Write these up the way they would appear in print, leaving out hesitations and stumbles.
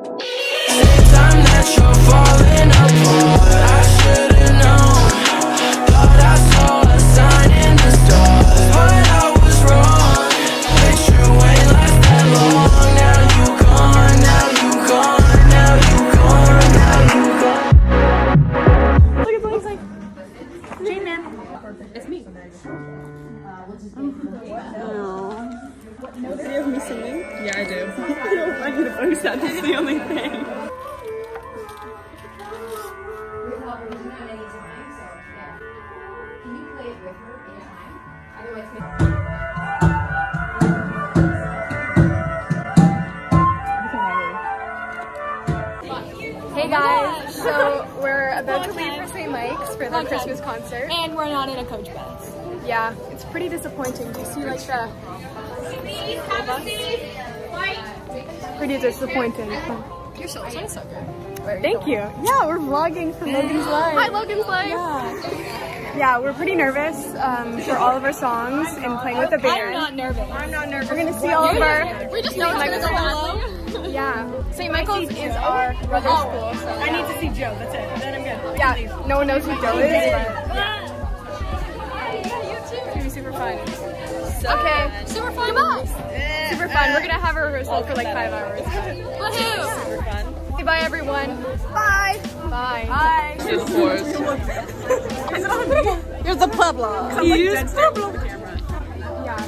Same time that you're falling apart, I should've known. Thought I saw a sign in the stars, but I was wrong. Picture ain't last that long. Now you gone, now you gone, now you gone, now you gone. Look at the like. Jane, man. It's me. Do you have me singing? Yeah, I do. I need a voice out. That's the only thing. Hey guys, so we're about to leave for St. Mike's for the Christmas concert. And we're not in a coach bus. Yeah, it's pretty disappointing. Do you see like the... Pretty disappointing. You're so sucker. Thank you. Yeah, we're vlogging from Logan's Life. Hi, Logan's Life. Yeah, we're pretty nervous for all of our songs and playing with the band. I'm not nervous. I'm not nervous. We're gonna see all of our... We just know it's gonna go badly. Yeah. St. Michael's is our brother school. So I need to see Joe, that's it. And then I'm good. Yeah, no one knows who Joe is. It's gonna be super fun. Okay. Super fun. Come on. Super fun. We're gonna have a rehearsal for like 5 hours. Woohoo! Super fun. Okay, bye everyone. Bye. Bye. Bye. Here's the Pueblo. Use Pueblo. Yeah.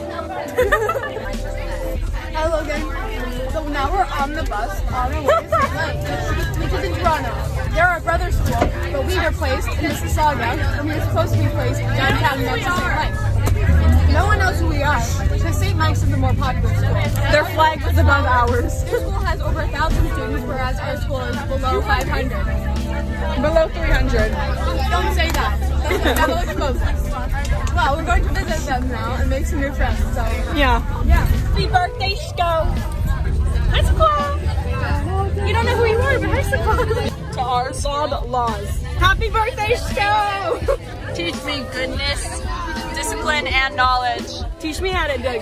Hi Logan. So now we're on the bus on our way to St. Mike's, which is in Toronto. They're our brother school, but we were placed in Mississauga, and we were supposed to be placed downtown next to St. Mike's. No one knows who we are, because St. Mike's is the more popular school. Their flag was above ours. Their school has over 1,000 students, whereas our school is below 500. Below 300. Don't say that. That will expose us. Well, we're going to visit them now and make some new friends, so... Yeah. Happy birthday, shco. Hi, Squaw. You don't know who you are, but hi, Squaw. To our sod laws. Happy birthday, shco. Teach me goodness, discipline, and knowledge. Teach me how to dig.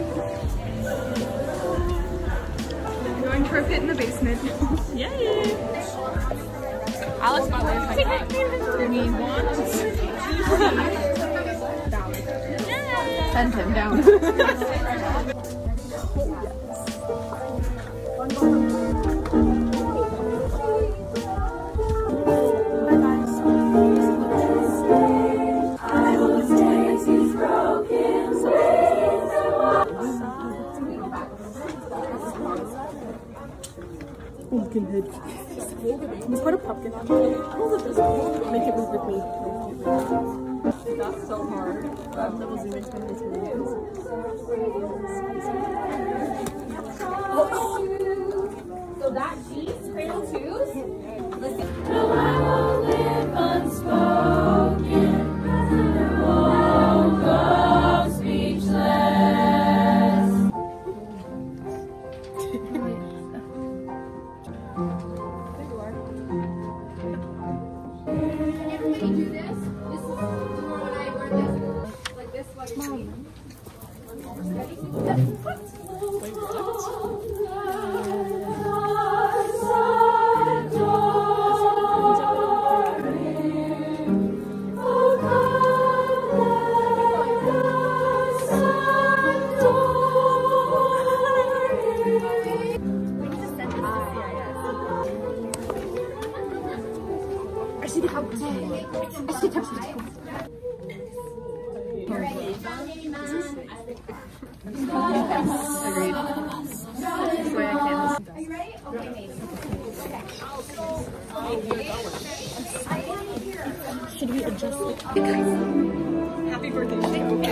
We're going to our pit in the basement. Yay! Alex, my wife, we want to send him down. Pumpkin head. Let's put a pumpkin on it. Make it move with me. That's so hard. I'm never zooming from this video. So that cheese, cradle twos? Listen. No, I won't live unspoken. Won't go speechless. Should we adjust it? Happy birthday.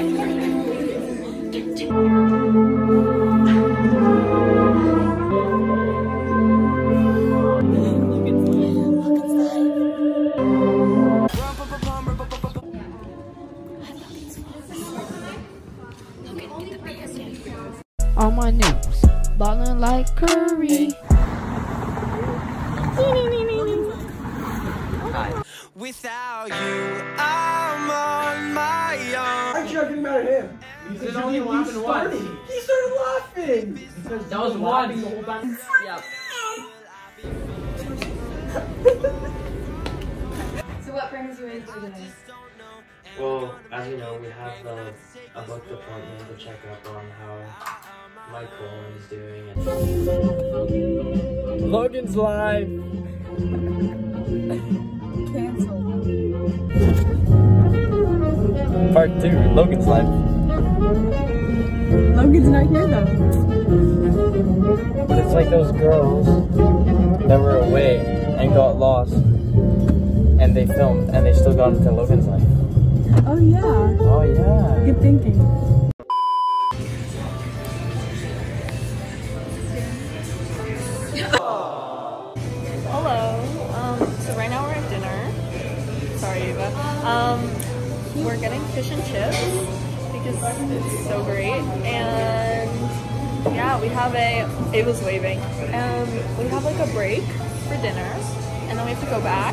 On my news, ballin' like Curry. Without you, I'm on my own. I'm joking about him. He's only laughing once. He started laughing. That was one. Yeah. guys are today? Well, as you know, we have a booked appointment to check up on how my colon is doing. And Logan's live! Cancel. Part 2, Logan's live. Logan's not here though. But it's like those girls that were away and got lost. And they filmed and they still got into Logan's life. Oh yeah. Oh yeah. Good thinking. Hello. So right now we're at dinner. Sorry, Eva. We're getting fish and chips because it's so great. And yeah, we have Ava's waving. We have like a break for dinner. And then we have to go back.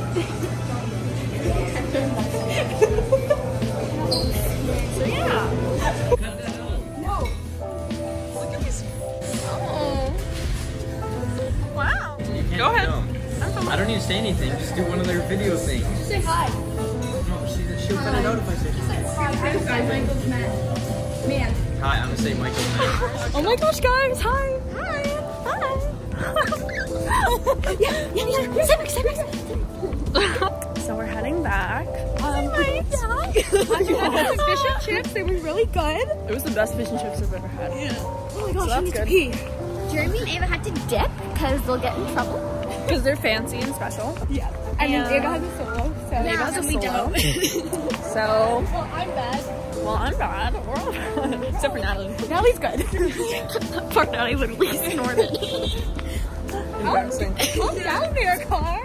So yeah. Whoa. Look at these. Oh. Wow. Go ahead. I don't need to say anything, just do one of their video things. Say hi. No, she'll cut it out if I say something. Hi, Michael's man. Hi, I'm gonna say Michael's man. Oh my gosh, guys. Hi. Hi. So we're heading back. Nice. Fish and chips, they were really good. It was the best fish and chips I've ever had. Yeah. Oh my gosh, so that's good. Jeremy and Ava had to dip because they'll get in trouble. Because they're fancy and special. Yeah. And then Ava has a solo. So Ava has a solo. So. Well, I'm bad. Well, I'm bad. We're all bad. Except for Natalie. Natalie's good. Poor Natalie literally snorted. Embarrassing. Calm down there, car.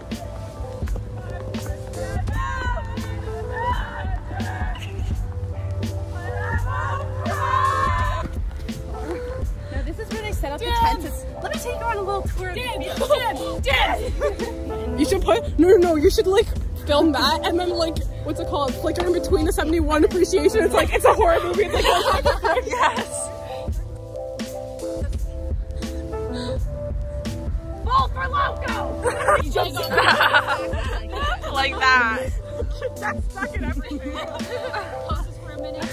Now this is where they set up the tents. Let me take you on a little tour. Dad! You should put no. You should like film that and then like what's it called? Flicker in between the 71 appreciation. It's like it's a horror movie. It's like yes. Vote for Loco! Like that. That's stuck in everything. Pause this for a minute.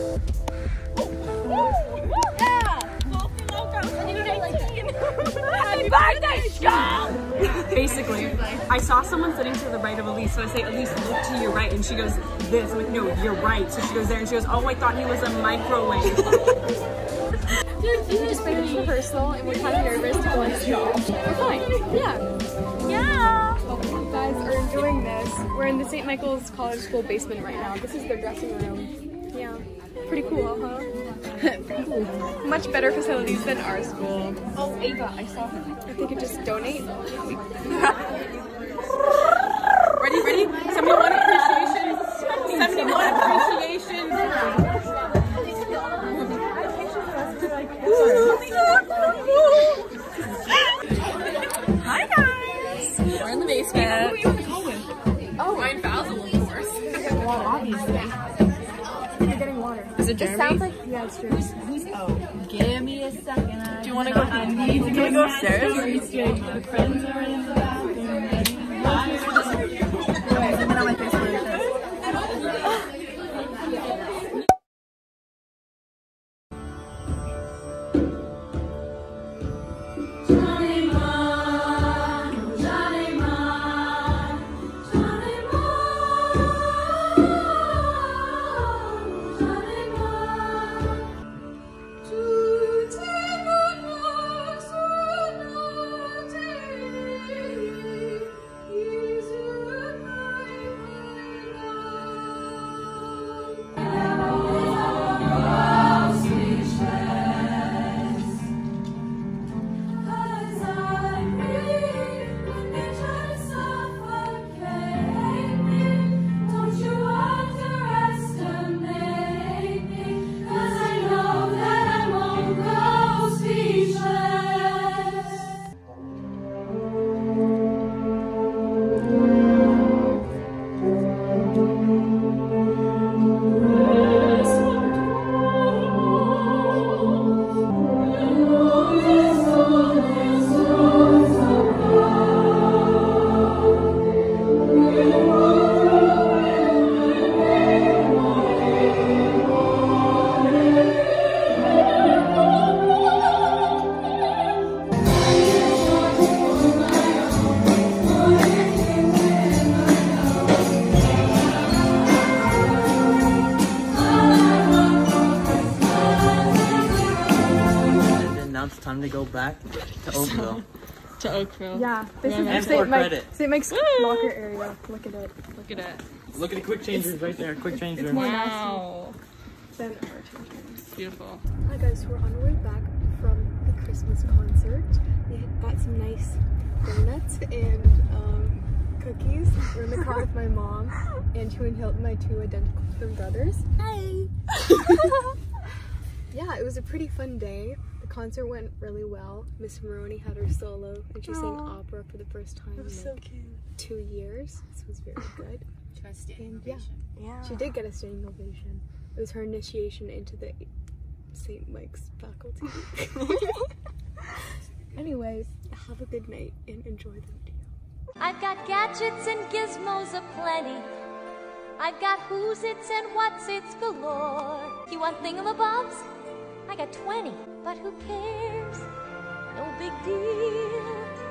Yeah! Vote for Loco! Happy birthday, Scott! Basically, I saw someone sitting to the right of Elise, so I say, Elise, look to your right, and she goes, this. I'm like, no, you're right. So she goes there, and she goes, oh, I thought he was a microwave. We just made it personal, and we're kind of nervous to go on stage. We're fine. Yeah. Yeah. You guys are enjoying this. We're in the St. Michael's College School basement right now. This is their dressing room. Yeah. Pretty cool, huh? Much better facilities than our school. Oh, Ava, I saw her. If they could just donate. Ready? 71 appreciation. 71 appreciation. Hi, guys. We're in the basement. Who are you on the call with? Oh, Ryan Basil, of course. Well, obviously. You're getting water. Is it Jeremy? It sounds like, yeah, it's true. Give me a second. Do you want to go? Can we go upstairs? to Oakville. Yeah, this And is for credit. St. Mike's locker area. Look at it. Look at it. Look at the quick changes right there. Quick change room. more Wow. Than our children. Beautiful. Hi guys, we're on our way back from the Christmas concert. We got some nice donuts and cookies. We're in the car with my mom and my two identical twin brothers. Hi! Yeah, it was a pretty fun day. The concert went really well. Miss Maroney had her solo and she sang opera for the first time in like 2 years. So it was very good. She got a standing And yeah, she did get a standing ovation. It was her initiation into the St. Mike's faculty. Anyways, have a good night and enjoy the video. I've got gadgets and gizmos aplenty. I've got who's its and what's its galore. You want thingamabobs? I got 20, but who cares? No big deal.